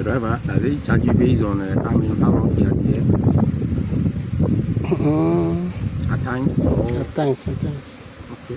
the driver, does he charge you based on how long he had there? At times? Or? At times. Okay.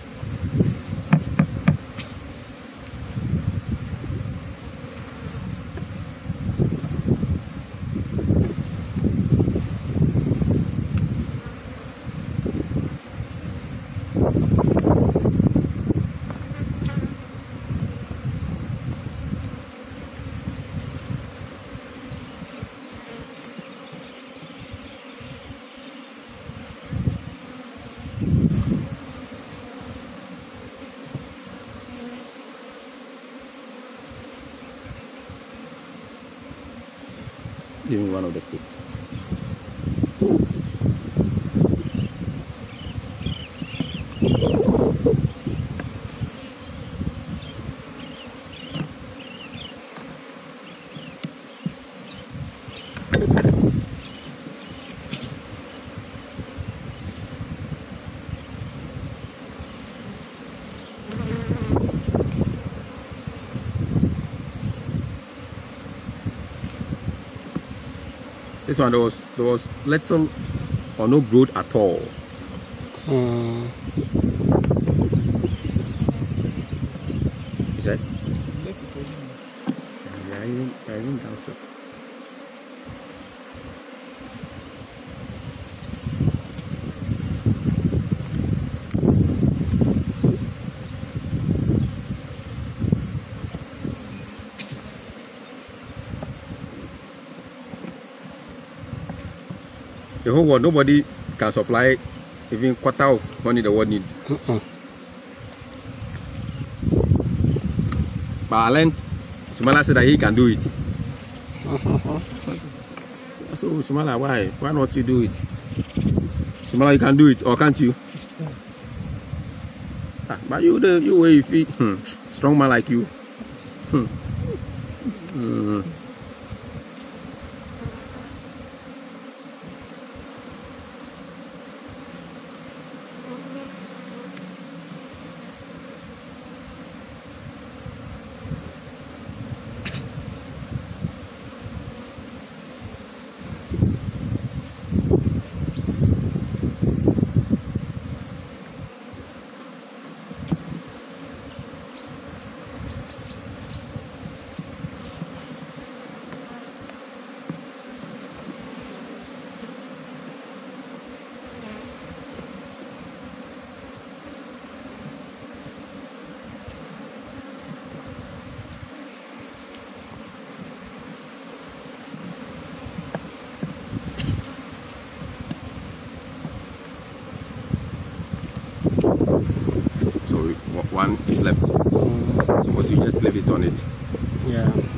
Give me one of the sticks. This one there was little or no growth at all. Is that? Yeah, I didn't answer. The whole world, nobody can supply even quarter of money the world needs. But Alan, Sumala said that he can do it. So Sumala, why not you do it? Sumala, you can do it, or can't you? But you way you feel strong man like you. One is left. Suppose you just leave it on it. Yeah.